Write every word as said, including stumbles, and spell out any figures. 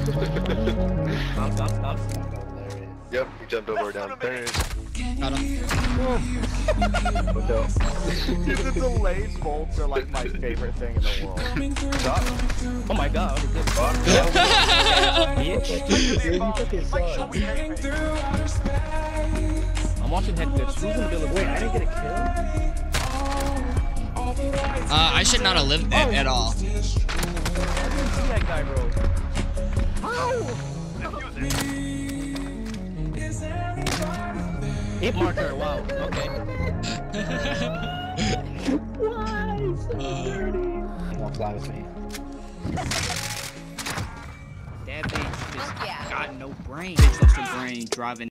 Knock, knock, knock. Yep, he jumped over downstairs. Got him. What the? Dude, the delayed bolts are like my favorite thing in the world. Stop. Oh my god. I'm watching head glitch. Who's in the middle of Wait, I didn't get a kill? Uh, I should not have lived it at all. I didn't see that guy, bro. hit marker? Wow. Okay. Why? So dirty. Don't fly with me. That bitch just Yeah. got no brain. Bitch lost her brain driving.